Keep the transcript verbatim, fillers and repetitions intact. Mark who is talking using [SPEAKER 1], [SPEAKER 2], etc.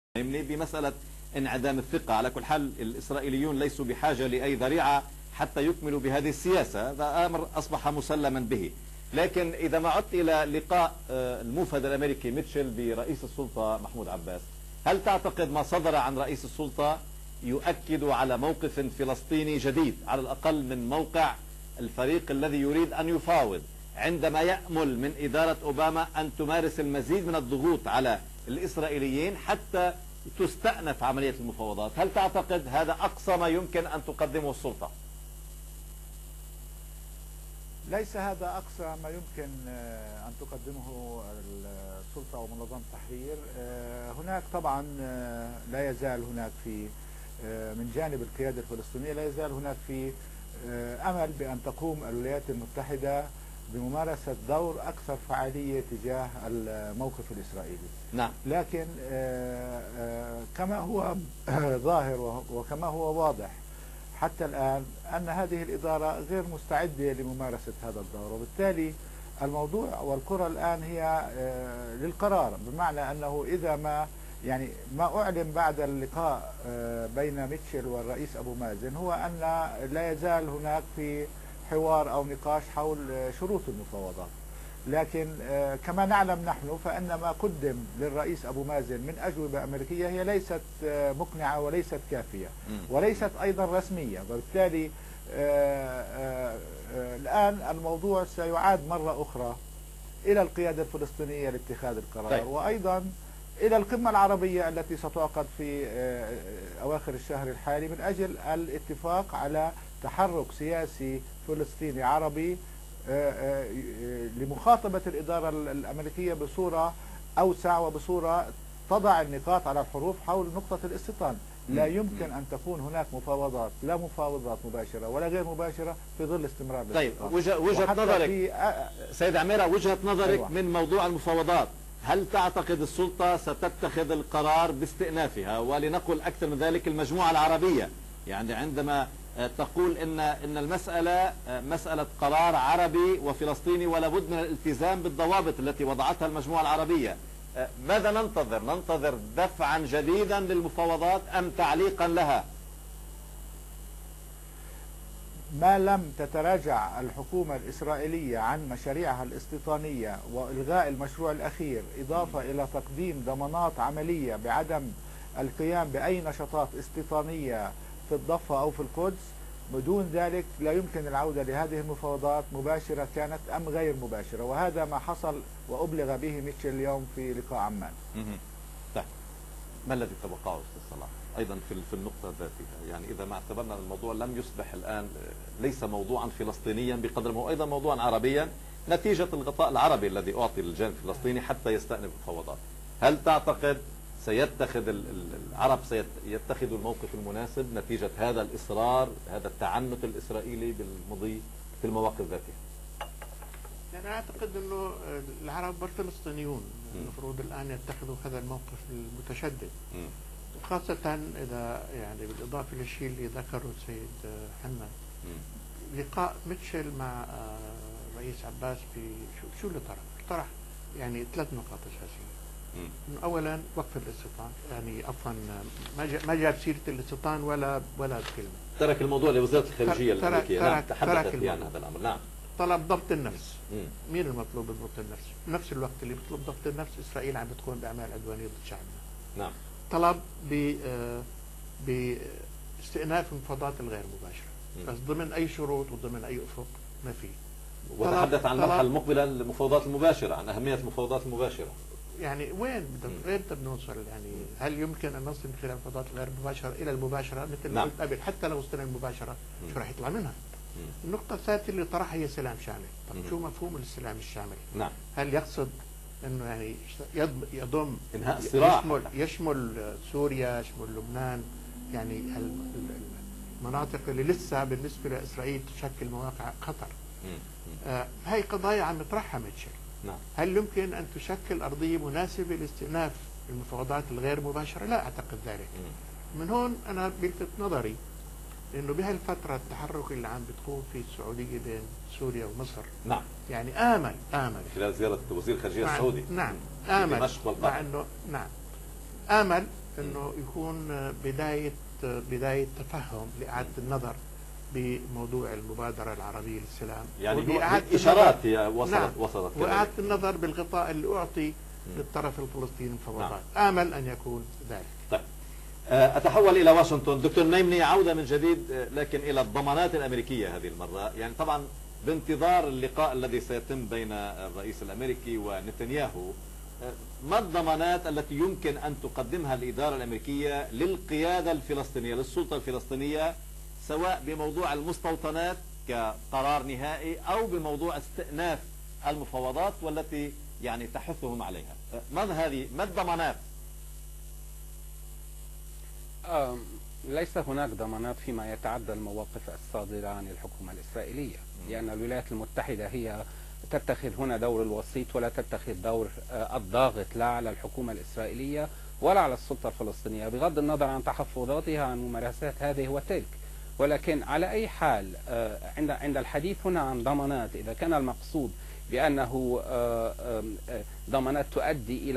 [SPEAKER 1] بمسألة انعدام الثقة. على كل حال الإسرائيليون ليسوا بحاجة لأي ذريعة حتى يكملوا بهذه السياسة، هذا أمر أصبح مسلما به. لكن إذا ما عدت إلى لقاء الموفد الأمريكي ميتشل برئيس السلطة محمود عباس، هل تعتقد ما صدر عن رئيس السلطة يؤكد على موقف فلسطيني جديد على الأقل من موقع الفريق الذي يريد أن يفاوض، عندما يأمل من إدارة أوباما أن تمارس المزيد من الضغوط على الإسرائيليين حتى تستأنف عملية المفاوضات؟ هل تعتقد هذا أقصى ما يمكن أن تقدمه السلطة؟
[SPEAKER 2] ليس هذا أقصى ما يمكن أن تقدمه السلطة ومنظمة التحرير. هناك طبعا لا يزال هناك في من جانب القيادة الفلسطينية لا يزال هناك في أمل بأن تقوم الولايات المتحدة بممارسة دور أكثر فعالية تجاه الموقف الإسرائيلي.
[SPEAKER 1] نعم.
[SPEAKER 2] لكن كما هو ظاهر وكما هو واضح حتى الآن أن هذه الإدارة غير مستعدة لممارسة هذا الدور، وبالتالي الموضوع والكرة الآن هي للقرار، بمعنى أنه إذا ما يعني ما أعلن بعد اللقاء بين ميتشل والرئيس أبو مازن هو أن لا يزال هناك في حوار أو نقاش حول شروط المفاوضات. لكن كما نعلم نحن فإن ما قدم للرئيس أبو مازن من أجوبة أمريكية هي ليست مقنعة وليست كافية وليست أيضا رسمية، وبالتالي الآن الموضوع سيعاد مرة أخرى إلى القيادة الفلسطينية لاتخاذ القرار. طيب. وأيضا إلى القمة العربية التي ستعقد في أواخر الشهر الحالي من أجل الاتفاق على تحرك سياسي فلسطيني عربي لمخاطبة الإدارة الأمريكية بصورة أوسع وبصورة تضع النقاط على الحروف حول نقطة الاستيطان. لا يمكن أن تكون هناك مفاوضات، لا مفاوضات مباشرة ولا غير مباشرة في ظل استمرار
[SPEAKER 1] طيب وجه وجهة نظرك سيد عميرة، وجهة نظرك أيوة. من موضوع المفاوضات، هل تعتقد السلطة ستتخذ القرار باستئنافها؟ ولنقل أكثر من ذلك المجموعة العربية، يعني عندما تقول إن إن المسألة مسألة قرار عربي وفلسطيني ولا بد من الالتزام بالضوابط التي وضعتها المجموعة العربية، ماذا ننتظر؟ ننتظر دفعا جديدا للمفاوضات أم تعليقا لها؟
[SPEAKER 2] ما لم تتراجع الحكومة الإسرائيلية عن مشاريعها الاستيطانية وإلغاء المشروع الأخير، إضافة إلى تقديم ضمانات عملية بعدم القيام بأي نشاطات استيطانية في الضفة أو في القدس، بدون ذلك لا يمكن العودة لهذه المفاوضات مباشرة كانت أم غير مباشرة، وهذا ما حصل وأبلغ به ميتشل اليوم في لقاء عمان.
[SPEAKER 1] طيب ما الذي توقعه أستاذ صلاح أيضا في في النقطة ذاتها؟ يعني إذا ما اعتبرنا الموضوع لم يصبح الآن ليس موضوعا فلسطينيا بقدر ما هو أيضا موضوعا عربيا نتيجة الغطاء العربي الذي أعطي للجانب الفلسطيني حتى يستأنف المفاوضات، هل تعتقد سيتخذ العرب سيتخذوا الموقف المناسب نتيجة هذا الإصرار، هذا التعنت الإسرائيلي بالمضي في المواقف ذاتها؟
[SPEAKER 3] يعني أعتقد أنه العرب والفلسطينيون المفروض الآن يتخذوا هذا الموقف المتشدد، خاصة إذا يعني بالإضافة للشيء اللي ذكره السيد حنا، لقاء ميتشل مع رئيس عباس في شو شو اللي طرح؟ طرح يعني ثلاث نقاط أساسية. اولا وقف الاستيطان، يعني عفوا ما جاب سيره الاستيطان ولا ولا كلمه،
[SPEAKER 1] ترك الموضوع لوزاره الخارجيه الامريكيه.
[SPEAKER 3] نعم تحدثت
[SPEAKER 1] في عن هذا الامر. نعم.
[SPEAKER 3] طلب ضبط النفس. مم. مين المطلوب بضبط النفس؟ بنفس الوقت اللي بيطلب ضبط النفس اسرائيل عم بتقوم باعمال عدوانيه ضد شعبنا.
[SPEAKER 1] نعم.
[SPEAKER 3] طلب ب باستئناف المفاوضات الغير مباشره، بس ضمن اي شروط وضمن اي افق ما في.
[SPEAKER 1] وتحدث عن المرحله المقبله للمفاوضات المباشره، عن اهميه المفاوضات المباشره. يعني
[SPEAKER 3] وين بدنا وين بدنا نوصل؟ يعني هل يمكن ان نصل من خلال المفاوضات الغير مباشره الى المباشره مثل ما قلت قبل؟ حتى لو وصلنا المباشره شو راح يطلع منها؟ مم. النقطه الثالثه اللي طرحها هي سلام شامل. طب مم. شو مفهوم السلام الشامل؟ نعم. هل يقصد انه يعني يضم
[SPEAKER 1] انهاء الصراع،
[SPEAKER 3] يشمل يشمل سوريا، يشمل لبنان، يعني المناطق اللي لسه بالنسبه لاسرائيل تشكل مواقع خطر؟ آه هاي قضايا عم يطرحها ميتشل. نعم. هل يمكن أن تشكل أرضية مناسبة لاستئناف المفاوضات الغير مباشرة؟ لا أعتقد ذلك. مم. من هون أنا بلفت نظري إنه بهالفترة التحرك اللي عم بتقوم فيه السعودية بين سوريا ومصر،
[SPEAKER 1] نعم،
[SPEAKER 3] يعني آمل آمل
[SPEAKER 1] خلال زيارة وزير الخارجية السعودي،
[SPEAKER 3] نعم آمل مع إنه نعم آمل انه يكون بدايه بدايه تفهم لاعاده النظر بموضوع المبادره العربيه للسلام،
[SPEAKER 1] يعني اشارات هي وصلت
[SPEAKER 3] نعم
[SPEAKER 1] وصلت
[SPEAKER 3] واعاده النظر بالغطاء اللي اعطي للطرف الفلسطيني مفاوضات. نعم. امل ان يكون ذلك.
[SPEAKER 1] طيب اتحول الى واشنطن. دكتور ميمني، عوده من جديد لكن الى الضمانات الامريكيه هذه المره، يعني طبعا بانتظار اللقاء الذي سيتم بين الرئيس الامريكي ونتنياهو، ما الضمانات التي يمكن أن تقدمها الإدارة الأمريكية للقيادة الفلسطينية، للسلطة الفلسطينية، سواء بموضوع المستوطنات كقرار نهائي أو بموضوع استئناف المفاوضات والتي يعني تحثهم عليها؟ ما هذه ما الضمانات؟
[SPEAKER 4] ليس هناك ضمانات فيما يتعدى المواقف الصادرة عن الحكومة الإسرائيلية، لأن الولايات المتحدة هي تتخذ هنا دور الوسيط ولا تتخذ دور الضاغط لا على الحكومة الإسرائيلية ولا على السلطة الفلسطينية، بغض النظر عن تحفظاتها عن ممارسات هذه وتلك. ولكن على أي حال عند عند الحديث هنا عن ضمانات، إذا كان المقصود بأنه ضمانات تؤدي إلى